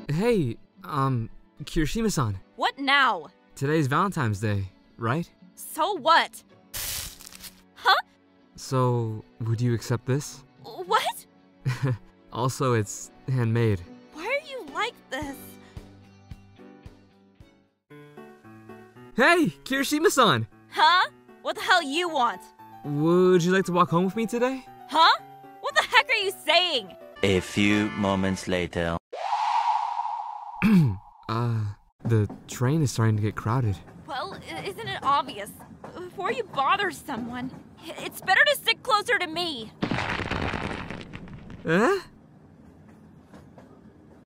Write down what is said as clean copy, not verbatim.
Hey, Kirishima-san. What now? Today's Valentine's Day, right? So what? Huh? So, would you accept this? What? Also, it's handmade. Why are you like this? Hey, Kirishima-san! Huh? What the hell you want? Would you like to walk home with me today? Huh? What the heck are you saying? A few moments later. The train is starting to get crowded. Well, isn't it obvious? Before you bother someone, it's better to stick closer to me. Eh?